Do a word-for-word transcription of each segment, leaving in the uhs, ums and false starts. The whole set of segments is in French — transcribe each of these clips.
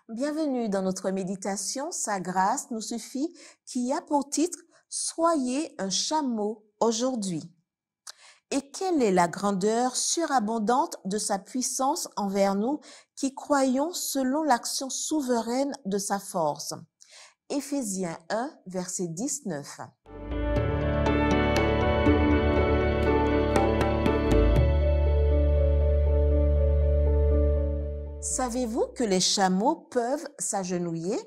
Bienvenue dans notre méditation Sa grâce nous suffit qui a pour titre « Soyez un chameau aujourd'hui ». Et quelle est la grandeur surabondante de sa puissance envers nous qui croyons selon l'action souveraine de sa force. Éphésiens un, verset dix-neuf. Savez-vous que les chameaux peuvent s'agenouiller?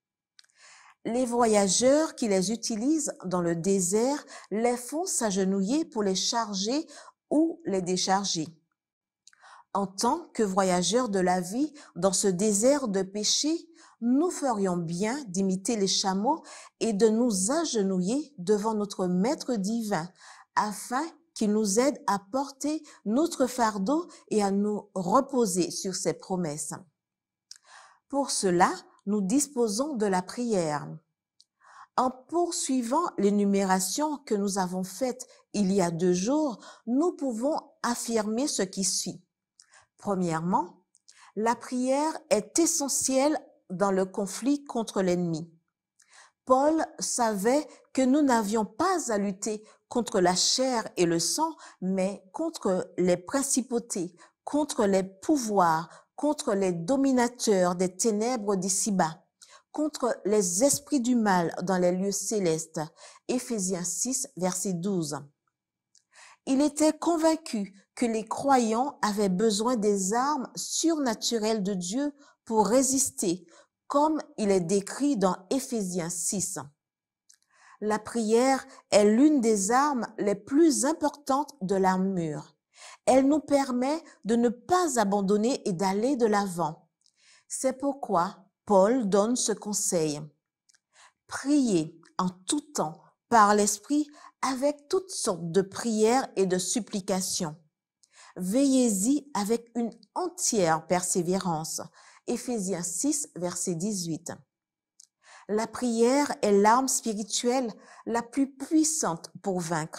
Les voyageurs qui les utilisent dans le désert les font s'agenouiller pour les charger ou les décharger. En tant que voyageurs de la vie dans ce désert de péché, nous ferions bien d'imiter les chameaux et de nous agenouiller devant notre Maître divin afin qu'il nous aide à porter notre fardeau et à nous reposer sur ses promesses. Pour cela, nous disposons de la prière. En poursuivant l'énumération que nous avons faite il y a deux jours, nous pouvons affirmer ce qui suit. Premièrement, la prière est essentielle dans le conflit contre l'ennemi. Paul savait que nous n'avions pas à lutter contre la chair et le sang, mais contre les principautés, contre les pouvoirs, contre les dominateurs des ténèbres d'ici-bas, contre les esprits du mal dans les lieux célestes. Éphésiens six, verset douze. Il était convaincu que les croyants avaient besoin des armes surnaturelles de Dieu pour résister, comme il est décrit dans Éphésiens six. La prière est l'une des armes les plus importantes de l'armure. Elle nous permet de ne pas abandonner et d'aller de l'avant. C'est pourquoi Paul donne ce conseil. Priez en tout temps par l'Esprit avec toutes sortes de prières et de supplications. Veillez-y avec une entière persévérance. Éphésiens six, verset dix-huit. La prière est l'arme spirituelle la plus puissante pour vaincre.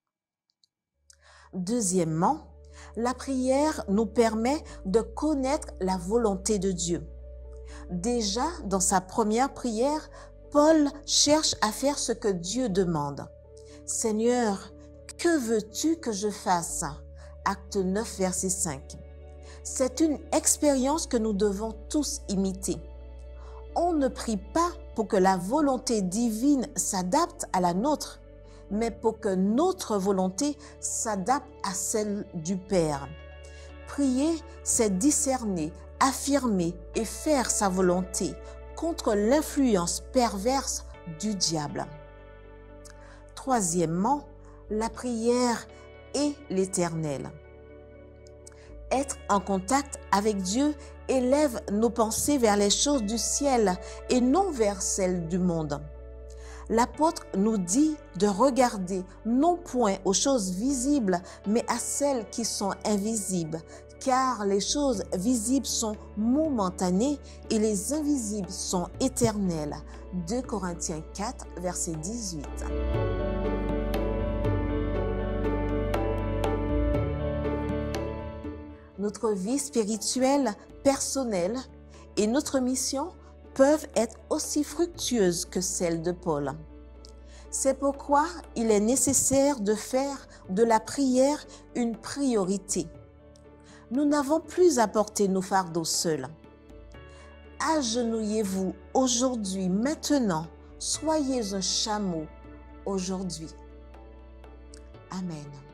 Deuxièmement, la prière nous permet de connaître la volonté de Dieu. Déjà, dans sa première prière, Paul cherche à faire ce que Dieu demande. « Seigneur, que veux-tu que je fasse ?» Acte neuf, verset cinq. C'est une expérience que nous devons tous imiter. On ne prie pas pour que la volonté divine s'adapte à la nôtre, mais pour que notre volonté s'adapte à celle du Père. Prier, c'est discerner, affirmer et faire sa volonté contre l'influence perverse du diable. Troisièmement, la prière est l'Éternel. Être en contact avec Dieu élève nos pensées vers les choses du ciel et non vers celles du monde. L'apôtre nous dit de regarder non point aux choses visibles, mais à celles qui sont invisibles, car les choses visibles sont momentanées et les invisibles sont éternelles. deux Corinthiens quatre, verset dix-huit. Notre vie spirituelle, personnelle et notre mission peuvent être aussi fructueuses que celles de Paul. C'est pourquoi il est nécessaire de faire de la prière une priorité. Nous n'avons plus à porter nos fardeaux seuls. Agenouillez-vous aujourd'hui, maintenant. Soyez un chameau aujourd'hui. Amen.